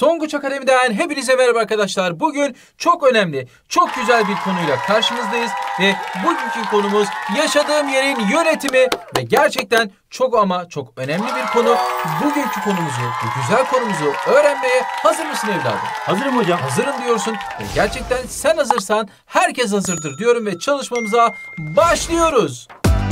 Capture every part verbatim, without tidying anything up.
Tonguç Akademi'den hepinize merhaba arkadaşlar. Bugün çok önemli, çok güzel bir konuyla karşınızdayız. Ve bugünkü konumuz yaşadığım yerin yönetimi. Ve gerçekten çok ama çok önemli bir konu. Bugünkü konumuzu, bu güzel konumuzu öğrenmeye hazır mısın evladım? Hazırım hocam. Hazırım diyorsun. Ve gerçekten sen hazırsan herkes hazırdır diyorum ve çalışmamıza başlıyoruz.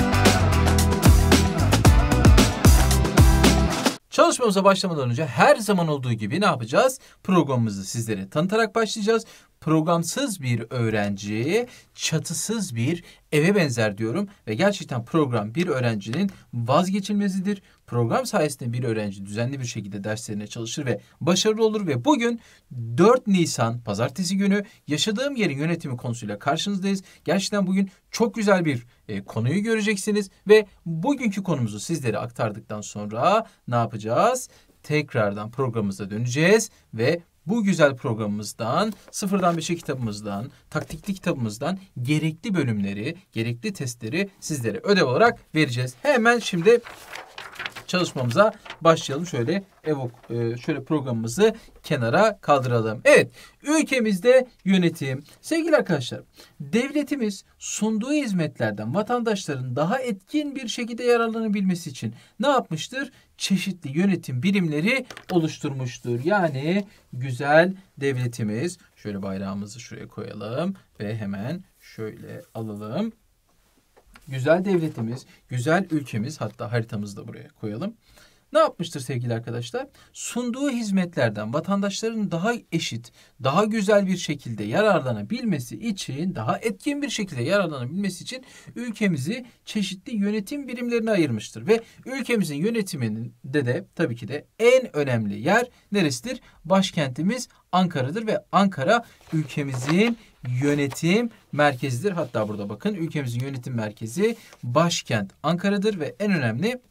Çalışmamıza başlamadan önce her zaman olduğu gibi ne yapacağız? Programımızı sizlere tanıtarak başlayacağız. Programsız bir öğrenci, çatısız bir eve benzer diyorum. Ve gerçekten program bir öğrencinin vazgeçilmezidir. Program sayesinde bir öğrenci düzenli bir şekilde derslerine çalışır ve başarılı olur. Ve bugün dört Nisan Pazartesi günü yaşadığım yerin yönetimi konusuyla karşınızdayız. Gerçekten bugün çok güzel bir e, konuyu göreceksiniz. Ve bugünkü konumuzu sizlere aktardıktan sonra ne yapacağız? Tekrardan programımıza döneceğiz ve bu güzel programımızdan, Sıfırdan Beşe kitabımızdan, taktikli kitabımızdan gerekli bölümleri, gerekli testleri sizlere ödev olarak vereceğiz. Hemen şimdi çalışmamıza başlayalım. Şöyle evok, şöyle programımızı kenara kaldıralım. Evet, ülkemizde yönetim. Sevgili arkadaşlar, devletimiz sunduğu hizmetlerden vatandaşların daha etkin bir şekilde yararlanabilmesi için ne yapmıştır? Çeşitli yönetim birimleri oluşturmuştur. Yani güzel devletimiz, şöyle bayrağımızı şuraya koyalım ve hemen şöyle alalım. Güzel devletimiz, güzel ülkemiz, hatta haritamızı da buraya koyalım. Ne yapmıştır sevgili arkadaşlar? Sunduğu hizmetlerden vatandaşların daha eşit, daha güzel bir şekilde yararlanabilmesi için, daha etkin bir şekilde yararlanabilmesi için ülkemizi çeşitli yönetim birimlerine ayırmıştır. Ve ülkemizin yönetiminde de tabii ki de en önemli yer neresidir? Başkentimiz Ankara'dır ve Ankara ülkemizin yönetim merkezidir. Hatta burada bakın, ülkemizin yönetim merkezi başkent Ankara'dır ve en önemli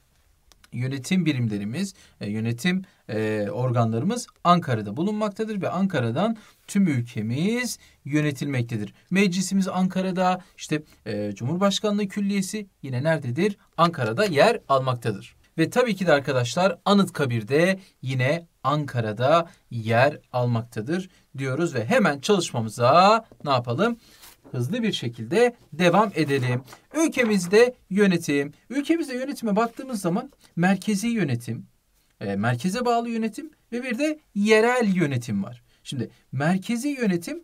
yönetim birimlerimiz, yönetim e, organlarımız Ankara'da bulunmaktadır ve Ankara'dan tüm ülkemiz yönetilmektedir. Meclisimiz Ankara'da, işte e, Cumhurbaşkanlığı Külliyesi yine nerededir? Ankara'da yer almaktadır. Ve tabii ki de arkadaşlar Anıtkabir'de yine Ankara'da yer almaktadır diyoruz ve hemen çalışmamıza ne yapalım? Hızlı bir şekilde devam edelim. Ülkemizde yönetim. Ülkemizde yönetime baktığımız zaman merkezi yönetim, e, merkeze bağlı yönetim ve bir de yerel yönetim var. Şimdi merkezi yönetim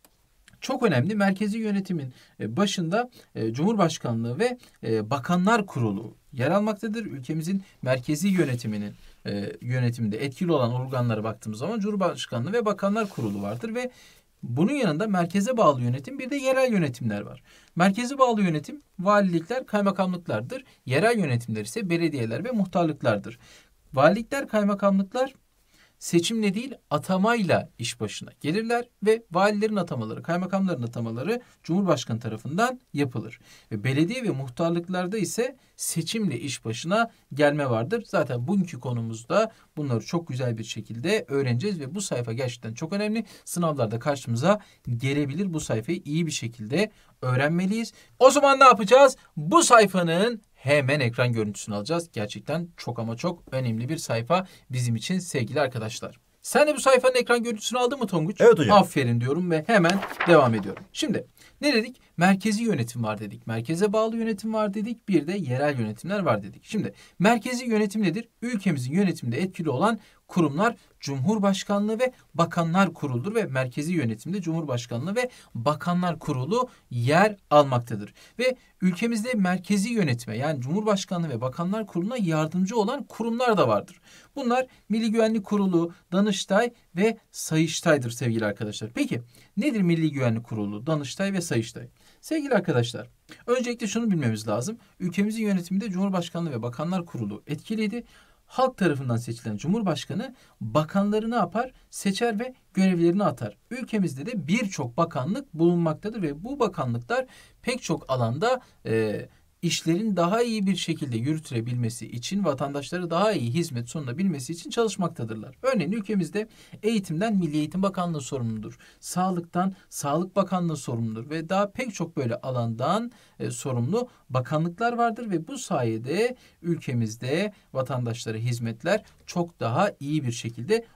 çok önemli. Merkezi yönetimin başında e, Cumhurbaşkanlığı ve e, Bakanlar Kurulu yer almaktadır. Ülkemizin merkezi yönetiminin e, yönetiminde etkili olan organlara baktığımız zaman Cumhurbaşkanlığı ve Bakanlar Kurulu vardır ve bunun yanında merkeze bağlı yönetim, bir de yerel yönetimler var. Merkeze bağlı yönetim valilikler, kaymakamlıklardır. Yerel yönetimler ise belediyeler ve muhtarlıklardır. Valilikler, kaymakamlıklar seçimle değil atamayla iş başına gelirler ve valilerin atamaları, kaymakamların atamaları Cumhurbaşkanı tarafından yapılır. Ve belediye ve muhtarlıklarda ise seçimle iş başına gelme vardır. Zaten bugünkü konumuzda bunları çok güzel bir şekilde öğreneceğiz ve bu sayfa gerçekten çok önemli. Sınavlarda karşımıza gelebilir. Bu sayfayı iyi bir şekilde öğrenmeliyiz. O zaman ne yapacağız? Bu sayfanın hemen ekran görüntüsünü alacağız. Gerçekten çok ama çok önemli bir sayfa bizim için sevgili arkadaşlar. Sen de bu sayfanın ekran görüntüsünü aldın mı Tonguç? Evet hocam. Aferin diyorum ve hemen devam ediyorum. Şimdi ne dedik? Merkezi yönetim var dedik. Merkeze bağlı yönetim var dedik. Bir de yerel yönetimler var dedik. Şimdi merkezi yönetim nedir? Ülkemizin yönetiminde etkili olan kurumlar Cumhurbaşkanlığı ve Bakanlar Kurulu'dur ve merkezi yönetimde Cumhurbaşkanlığı ve Bakanlar Kurulu yer almaktadır. Ve ülkemizde merkezi yönetime, yani Cumhurbaşkanlığı ve Bakanlar Kurulu'na yardımcı olan kurumlar da vardır. Bunlar Milli Güvenlik Kurulu, Danıştay ve Sayıştay'dır sevgili arkadaşlar. Peki nedir Milli Güvenlik Kurulu, Danıştay ve Sayıştay? Sevgili arkadaşlar, öncelikle şunu bilmemiz lazım. Ülkemizin yönetiminde Cumhurbaşkanlığı ve Bakanlar Kurulu etkiliydi. Halk tarafından seçilen Cumhurbaşkanı bakanları ne yapar? Seçer ve görevlerini atar. Ülkemizde de birçok bakanlık bulunmaktadır ve bu bakanlıklar pek çok alanda e, işlerin daha iyi bir şekilde yürütülebilmesi için, vatandaşlara daha iyi hizmet sunabilmesi için çalışmaktadırlar. Örneğin ülkemizde eğitimden Milli Eğitim Bakanlığı sorumludur. Sağlıktan Sağlık Bakanlığı sorumludur ve daha pek çok böyle alandan e, sorumlu bakanlıklar vardır ve bu sayede ülkemizde vatandaşlara hizmetler çok daha iyi bir şekilde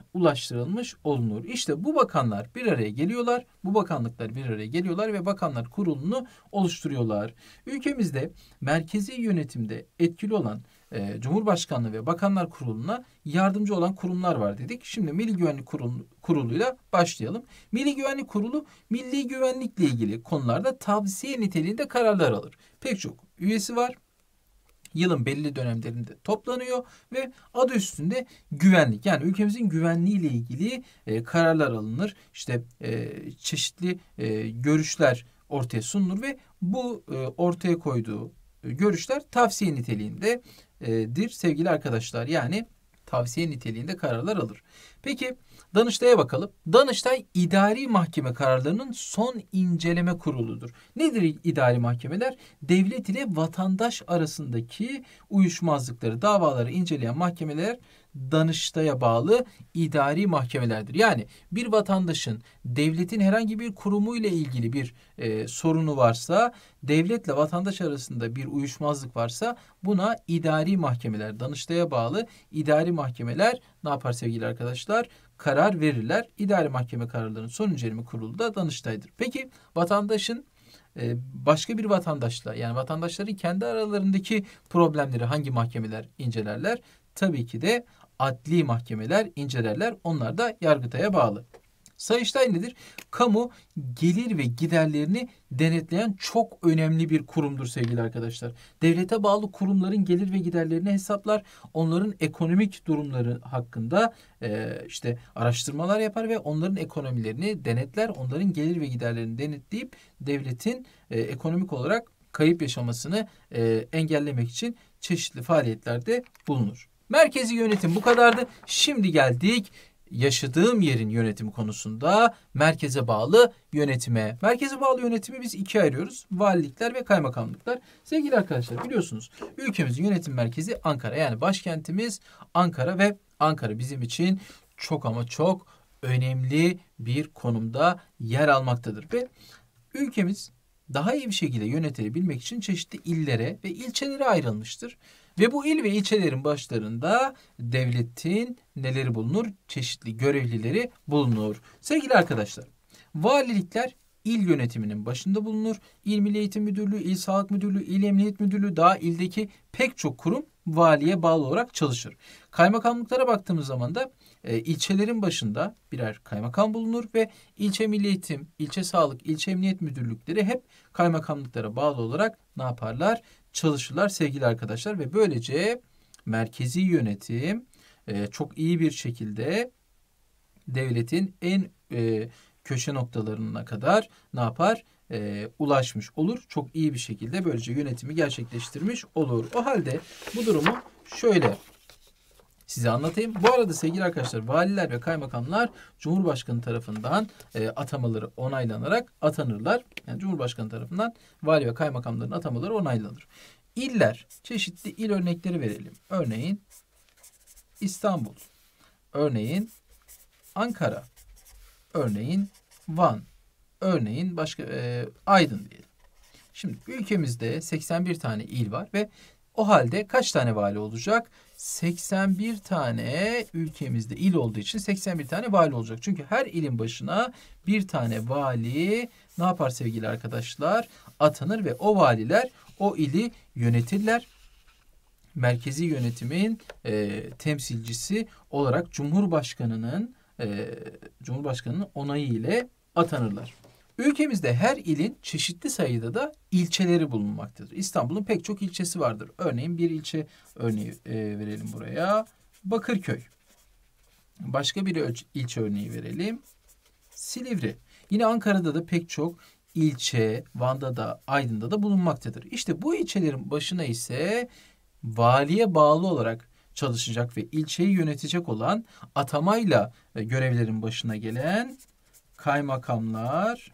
ulaştırılmış olunur. İşte bu bakanlar bir araya geliyorlar. Bu bakanlıklar bir araya geliyorlar ve bakanlar kurulunu oluşturuyorlar. Ülkemizde merkezi yönetimde etkili olan e, Cumhurbaşkanlığı ve Bakanlar Kurulu'na yardımcı olan kurumlar var dedik. Şimdi Milli Güvenlik Kurulu, Kurulu'yla başlayalım. Milli Güvenlik Kurulu milli güvenlikle ilgili konularda tavsiye niteliğinde kararlar alır. Pek çok üyesi var. Yılın belli dönemlerinde toplanıyor ve adı üstünde güvenlik, yani ülkemizin güvenliği ile ilgili e, kararlar alınır. İşte e, çeşitli e, görüşler ortaya sunulur ve bu e, ortaya koyduğu e, görüşler tavsiye niteliğindedir sevgili arkadaşlar. Yani tavsiye niteliğinde kararlar alır. Peki Danıştay'a bakalım. Danıştay idari mahkeme kararlarının son inceleme kuruludur. Nedir idari mahkemeler? Devlet ile vatandaş arasındaki uyuşmazlıkları, davaları inceleyen mahkemeler Danıştay'a bağlı idari mahkemelerdir. Yani bir vatandaşın devletin herhangi bir kurumu ile ilgili bir e, sorunu varsa, devletle vatandaş arasında bir uyuşmazlık varsa buna idari mahkemeler, Danıştay'a bağlı idari mahkemeler ne yapar sevgili arkadaşlar? Karar verirler. İdari mahkeme kararlarının son inceleme kurulu da Danıştay'dır. Peki vatandaşın e, başka bir vatandaşla, yani vatandaşların kendi aralarındaki problemleri hangi mahkemeler incelerler? Tabii ki de adli mahkemeler incelerler. Onlar da Yargıtay'a bağlı. Sayıştay nedir? Kamu gelir ve giderlerini denetleyen çok önemli bir kurumdur sevgili arkadaşlar. Devlete bağlı kurumların gelir ve giderlerini hesaplar. Onların ekonomik durumları hakkında e, işte araştırmalar yapar ve onların ekonomilerini denetler. Onların gelir ve giderlerini denetleyip devletin e, ekonomik olarak kayıp yaşamasını e, engellemek için çeşitli faaliyetlerde bulunur. Merkezi yönetim bu kadardı. Şimdi geldik yaşadığım yerin yönetimi konusunda merkeze bağlı yönetime. Merkeze bağlı yönetimi biz ikiye ayırıyoruz. Valilikler ve kaymakamlıklar. Sevgili arkadaşlar biliyorsunuz ülkemizin yönetim merkezi Ankara. Yani başkentimiz Ankara ve Ankara bizim için çok ama çok önemli bir konumda yer almaktadır. Ve ülkemiz daha iyi bir şekilde yönetilebilmek için çeşitli illere ve ilçelere ayrılmıştır. Ve bu il ve ilçelerin başlarında devletin neleri bulunur? Çeşitli görevlileri bulunur. Sevgili arkadaşlar, valilikler il yönetiminin başında bulunur. İl Milli Eğitim Müdürlüğü, İl Sağlık Müdürlüğü, İl Emniyet Müdürlüğü, daha ildeki pek çok kurum valiye bağlı olarak çalışır. Kaymakamlıklara baktığımız zaman da e, ilçelerin başında birer kaymakam bulunur ve ilçe Milli Eğitim, ilçe Sağlık, ilçe Emniyet Müdürlükleri hep kaymakamlıklara bağlı olarak ne yaparlar? Çalışırlar sevgili arkadaşlar ve böylece merkezi yönetim e, çok iyi bir şekilde devletin en e, köşe noktalarına kadar ne yapar? E, ulaşmış olur. Çok iyi bir şekilde böylece yönetimi gerçekleştirmiş olur. O halde bu durumu şöyle size anlatayım. Bu arada sevgili arkadaşlar valiler ve kaymakamlar Cumhurbaşkanı tarafından e, atamaları onaylanarak atanırlar. Yani Cumhurbaşkanı tarafından vali ve kaymakamların atamaları onaylanır. İller, çeşitli il örnekleri verelim. Örneğin İstanbul, örneğin Ankara, örneğin Van, örneğin başka e, Aydın diyelim. Şimdi ülkemizde seksen bir tane il var ve o halde kaç tane vali olacak? seksen bir tane ülkemizde il olduğu için seksen bir tane vali olacak. Çünkü her ilin başına bir tane vali ne yapar sevgili arkadaşlar? Atanır ve o valiler o ili yönetirler. Merkezi yönetimin e, temsilcisi olarak Cumhurbaşkanı'nın e, Cumhurbaşkanı'nın onayı ile atanırlar. Ülkemizde her ilin çeşitli sayıda da ilçeleri bulunmaktadır. İstanbul'un pek çok ilçesi vardır. Örneğin bir ilçe örneği e, verelim buraya. Bakırköy. Başka bir ölç- ilçe örneği verelim. Silivri. Yine Ankara'da da pek çok ilçe, Van'da da, Aydın'da da bulunmaktadır. İşte bu ilçelerin başına ise valiye bağlı olarak çalışacak ve ilçeyi yönetecek olan atamayla görevlerin başına gelen kaymakamlar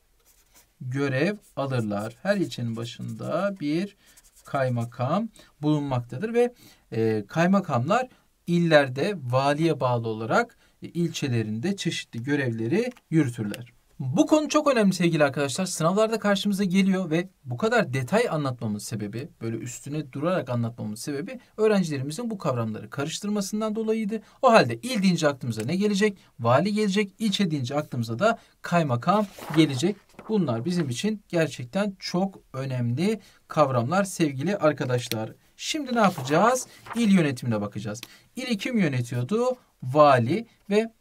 görev alırlar. Her ilçenin başında bir kaymakam bulunmaktadır ve e, kaymakamlar illerde valiye bağlı olarak e, ilçelerinde çeşitli görevleri yürütürler. Bu konu çok önemli sevgili arkadaşlar. Sınavlarda karşımıza geliyor ve bu kadar detay anlatmamın sebebi, böyle üstüne durarak anlatmamın sebebi öğrencilerimizin bu kavramları karıştırmasından dolayıydı. O halde il deyince aklımıza ne gelecek? Vali gelecek. İlçe deyince aklımıza da kaymakam gelecek. Bunlar bizim için gerçekten çok önemli kavramlar sevgili arkadaşlar. Şimdi ne yapacağız? İl yönetimine bakacağız. İli kim yönetiyordu? Vali ve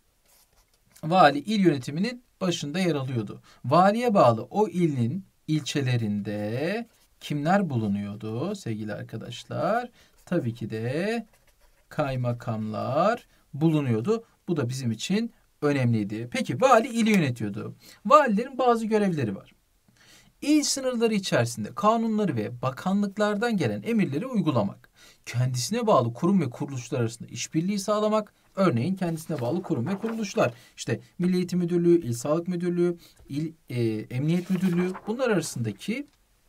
vali il yönetiminin başında yer alıyordu. Valiye bağlı o ilin ilçelerinde kimler bulunuyordu sevgili arkadaşlar? Tabii ki de kaymakamlar bulunuyordu. Bu da bizim için önemliydi. Peki vali ili yönetiyordu. Valilerin bazı görevleri var. İl sınırları içerisinde kanunları ve bakanlıklardan gelen emirleri uygulamak, kendisine bağlı kurum ve kuruluşlar arasında işbirliği sağlamak, örneğin kendisine bağlı kurum ve kuruluşlar, işte Milli Eğitim Müdürlüğü, İl Sağlık Müdürlüğü, İl e, Emniyet Müdürlüğü, bunlar arasındaki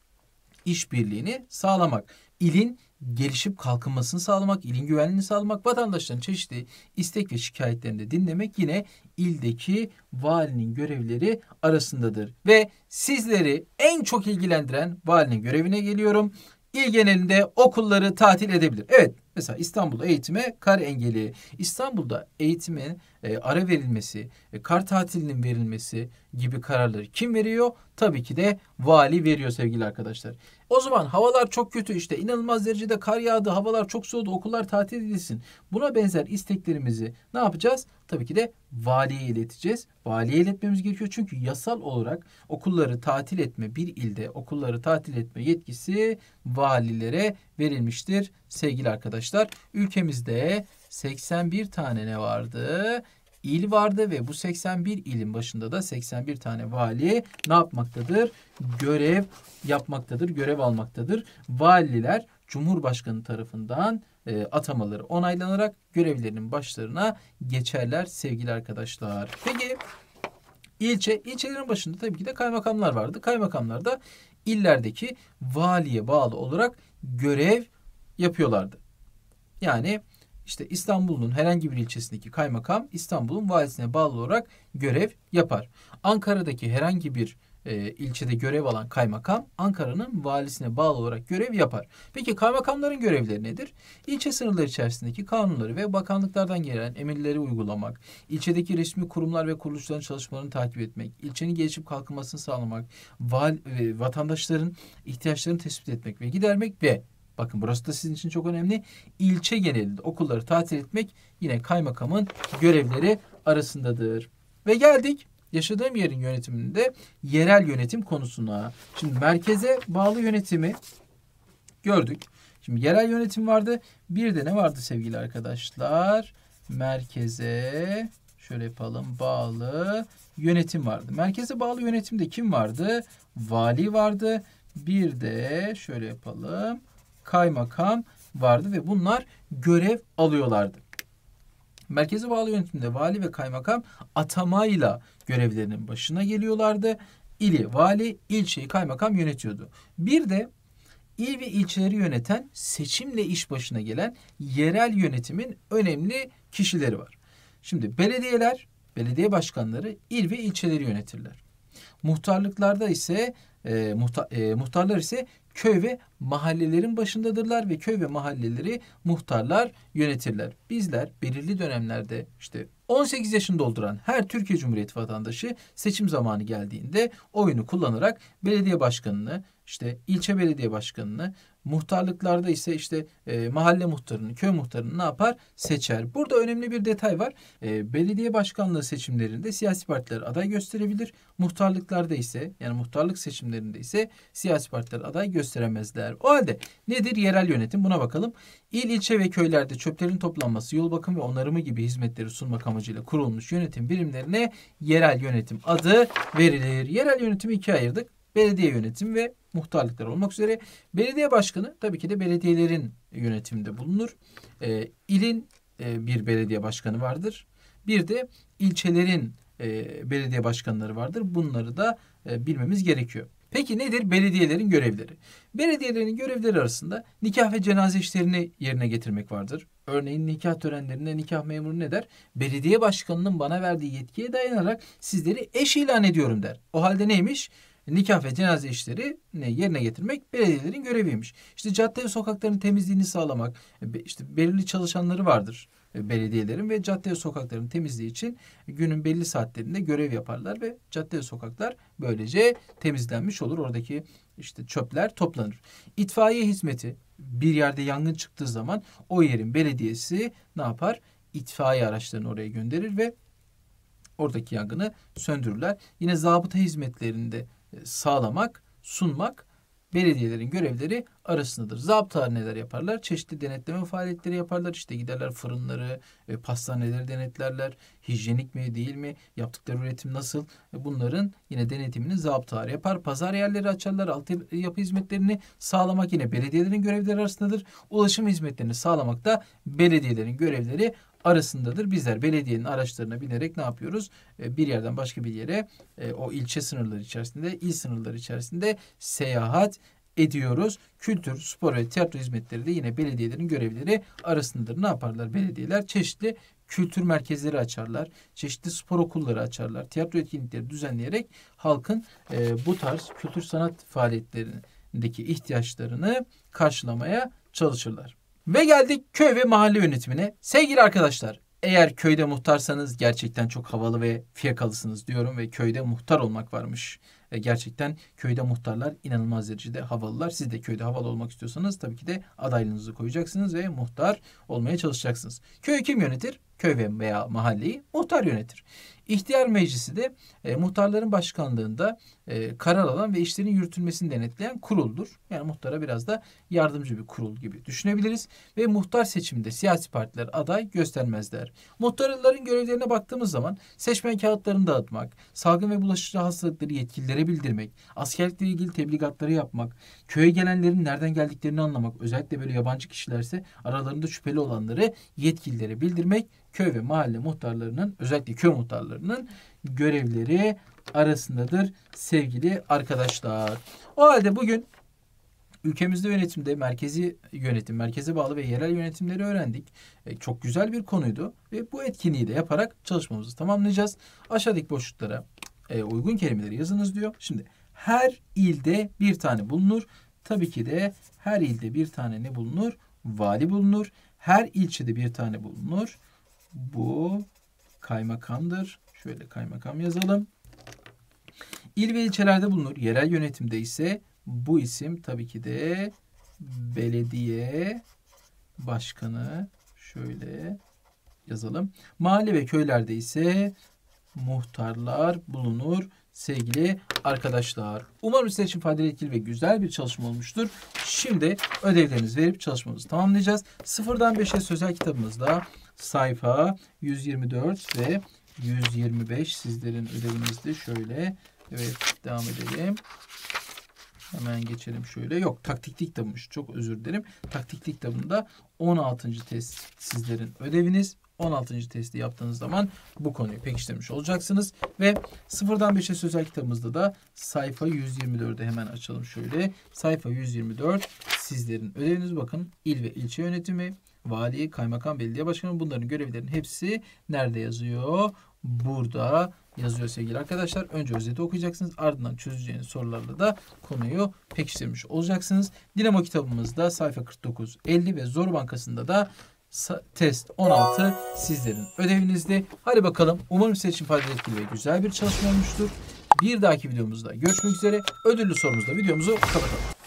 işbirliğini sağlamak, ilin gelişip kalkınmasını sağlamak, ilin güvenliğini sağlamak, vatandaşların çeşitli istek ve şikayetlerini de dinlemek yine ildeki valinin görevleri arasındadır. Ve sizleri en çok ilgilendiren valinin görevine geliyorum. İl genelinde okulları tatil edebilir. Evet, mesela İstanbul'da eğitime kar engeli, İstanbul'da eğitime e, ara verilmesi, e, kar tatilinin verilmesi gibi kararları kim veriyor? Tabii ki de vali veriyor sevgili arkadaşlar. O zaman havalar çok kötü, işte inanılmaz derecede kar yağdı, havalar çok soğudu, okullar tatil edilsin. Buna benzer isteklerimizi ne yapacağız? Tabii ki de valiye ileteceğiz. Valiye iletmemiz gerekiyor çünkü yasal olarak okulları tatil etme, bir ilde okulları tatil etme yetkisi valilere verilmiştir sevgili arkadaşlar. Ülkemizde seksen bir tane ne vardı? İl vardı ve bu seksen bir ilin başında da seksen bir tane vali ne yapmaktadır? Görev yapmaktadır, görev almaktadır. Valiler Cumhurbaşkanı tarafından e, atamaları onaylanarak görevlerinin başlarına geçerler sevgili arkadaşlar. Peki ilçe, ilçelerin başında tabii ki de kaymakamlar vardı. Kaymakamlar da illerdeki valiye bağlı olarak görev yapıyorlardı. Yani işte İstanbul'un herhangi bir ilçesindeki kaymakam İstanbul'un valisine bağlı olarak görev yapar. Ankara'daki herhangi bir e, ilçede görev alan kaymakam Ankara'nın valisine bağlı olarak görev yapar. Peki kaymakamların görevleri nedir? İlçe sınırları içerisindeki kanunları ve bakanlıklardan gelen emirleri uygulamak, ilçedeki resmi kurumlar ve kuruluşların çalışmalarını takip etmek, ilçenin gelişip kalkınmasını sağlamak, val, e, vatandaşların ihtiyaçlarını tespit etmek ve gidermek ve bakın burası da sizin için çok önemli. İlçe genelinde okulları tatil etmek yine kaymakamın görevleri arasındadır. Ve geldik yaşadığım yerin yönetiminde yerel yönetim konusuna. Şimdi merkeze bağlı yönetimi gördük. Şimdi yerel yönetim vardı. Bir de ne vardı sevgili arkadaşlar? Merkeze şöyle yapalım, bağlı yönetim vardı. Merkeze bağlı yönetimde kim vardı? Vali vardı. Bir de şöyle yapalım, kaymakam vardı ve bunlar görev alıyorlardı. Merkeze bağlı yönetimde vali ve kaymakam atamayla görevlerinin başına geliyorlardı. İli vali, ilçeyi kaymakam yönetiyordu. Bir de il ve ilçeleri yöneten, seçimle iş başına gelen yerel yönetimin önemli kişileri var. Şimdi belediyeler, belediye başkanları il ve ilçeleri yönetirler. Muhtarlıklarda ise e, muhta, e, muhtarlar ise köy ve mahallelerin başındadırlar ve köy ve mahalleleri muhtarlar yönetirler. Bizler belirli dönemlerde işte on sekiz yaşını dolduran her Türkiye Cumhuriyeti vatandaşı seçim zamanı geldiğinde oyunu kullanarak belediye başkanını, işte ilçe belediye başkanını, muhtarlıklarda ise işte e, mahalle muhtarını, köy muhtarını ne yapar? Seçer. Burada önemli bir detay var. E, belediye başkanlığı seçimlerinde siyasi partiler aday gösterebilir. Muhtarlıklarda ise, yani muhtarlık seçimlerinde ise siyasi partiler aday gösteremezler. O halde nedir yerel yönetim? Buna bakalım. İl, ilçe ve köylerde çöplerin toplanması, yol bakım ve onarımı gibi hizmetleri sunmak amacıyla kurulmuş yönetim birimlerine yerel yönetim adı verilir. Yerel yönetimi ikiye ayırdık. Belediye yönetimi ve muhtarlıklar olmak üzere. Belediye başkanı tabii ki de belediyelerin yönetiminde bulunur. E, ilin e, bir belediye başkanı vardır. Bir de ilçelerin e, belediye başkanları vardır. Bunları da e, bilmemiz gerekiyor. Peki nedir belediyelerin görevleri? Belediyelerin görevleri arasında nikah ve cenaze işlerini yerine getirmek vardır. Örneğin nikah törenlerinde nikah memuru ne der? Belediye başkanının bana verdiği yetkiye dayanarak sizleri eş ilan ediyorum der. O halde neymiş? Nikah ve cenaze işleri yerine getirmek belediyelerin göreviymiş. İşte cadde ve sokakların temizliğini sağlamak, işte belirli çalışanları vardır belediyelerin ve cadde ve sokakların temizliği için günün belli saatlerinde görev yaparlar ve cadde ve sokaklar böylece temizlenmiş olur. Oradaki işte çöpler toplanır. İtfaiye hizmeti, bir yerde yangın çıktığı zaman o yerin belediyesi ne yapar? İtfaiye araçlarını oraya gönderir ve oradaki yangını söndürürler. Yine zabıta hizmetlerinde sağlamak, sunmak belediyelerin görevleri arasındadır. Zabıtalar neler yaparlar? Çeşitli denetleme faaliyetleri yaparlar. İşte giderler fırınları, e, pastaneleri denetlerler. Hijyenik mi değil mi? Yaptıkları üretim nasıl? E, bunların yine denetimini zabıtalar yapar. Pazar yerleri açarlar. Altyapı hizmetlerini sağlamak yine belediyelerin görevleri arasındadır. Ulaşım hizmetlerini sağlamak da belediyelerin görevleri arasındadır. Bizler belediyenin araçlarına binerek ne yapıyoruz? E, bir yerden başka bir yere e, o ilçe sınırları içerisinde, il sınırları içerisinde seyahat ediyoruz. Kültür, spor ve tiyatro hizmetleri de yine belediyelerin görevleri arasındadır. Ne yaparlar belediyeler? Çeşitli kültür merkezleri açarlar. Çeşitli spor okulları açarlar. Tiyatro etkinlikleri düzenleyerek halkın e, bu tarz kültür sanat faaliyetlerindeki ihtiyaçlarını karşılamaya çalışırlar. Ve geldik köy ve mahalle yönetimine. Sevgili arkadaşlar, eğer köyde muhtarsanız gerçekten çok havalı ve fiyakalısınız diyorum ve köyde muhtar olmak varmış. E gerçekten köyde muhtarlar inanılmaz derecede havalılar. Siz de köyde havalı olmak istiyorsanız tabii ki de adaylığınızı koyacaksınız ve muhtar olmaya çalışacaksınız. Köyü kim yönetir? Köy veya mahalleyi muhtar yönetir. İhtiyar meclisi de e, muhtarların başkanlığında e, karar alan ve işlerin yürütülmesini denetleyen kuruldur. Yani muhtara biraz da yardımcı bir kurul gibi düşünebiliriz. Ve muhtar seçiminde siyasi partiler aday göstermezler. Muhtarların görevlerine baktığımız zaman seçmen kağıtlarını dağıtmak, salgın ve bulaşıcı hastalıkları yetkililere bildirmek, askerlikle ilgili tebligatları yapmak, köye gelenlerin nereden geldiklerini anlamak, özellikle böyle yabancı kişilerse aralarında şüpheli olanları yetkililere bildirmek, köy ve mahalle muhtarlarının, özellikle köy muhtarlarının görevleri arasındadır sevgili arkadaşlar. O halde bugün ülkemizde yönetimde merkezi yönetim, merkeze bağlı ve yerel yönetimleri öğrendik. E, çok güzel bir konuydu ve bu etkinliği de yaparak çalışmamızı tamamlayacağız. Aşağıdaki boşluklara e, uygun kelimeleri yazınız diyor. Şimdi her ilde bir tane bulunur. Tabii ki de her ilde bir tane ne bulunur? Vali bulunur. Her ilçede bir tane bulunur. Bu kaymakamdır. Şöyle kaymakam yazalım. İl ve ilçelerde bulunur. Yerel yönetimde ise bu isim tabii ki de belediye başkanı. Şöyle yazalım. Mahalle ve köylerde ise muhtarlar bulunur sevgili arkadaşlar. Umarım sizler için faydalı, etkili ve güzel bir çalışma olmuştur. Şimdi ödevlerinizi verip çalışmamızı tamamlayacağız. Sıfırdan beşe sözel kitabımızda sayfa yüz yirmi dört ve yüz yirmi beş sizlerin ödevinizdi. Şöyle evet devam edelim. Hemen geçelim şöyle. Yok, taktikli kitabıymış. Çok özür dilerim. Taktikli kitabında on altıncı test sizlerin ödeviniz. on altıncı testi yaptığınız zaman bu konuyu pekiştirmiş olacaksınız. Ve sıfırdan beşe sözel kitabımızda da sayfa yüz yirmi dört'e hemen açalım şöyle. Sayfa yüz yirmi dört sizlerin ödeviniz, bakın il ve ilçe yönetimi, vali, kaymakam, belediye başkanı, bunların görevlerinin hepsi nerede yazıyor? Burada yazıyor sevgili arkadaşlar. Önce özeti okuyacaksınız. Ardından çözeceğiniz sorularla da konuyu pekiştirmiş olacaksınız. Dinamo kitabımızda sayfa kırk dokuz elli ve Zor Bankası'nda da test on altı sizlerin ödevinizde. Hadi bakalım. Umarım sizin için faydalı, etkili ve güzel bir çalışma olmuştur. Bir dahaki videomuzda görüşmek üzere. Ödüllü sorumuzda videomuzu kapatalım.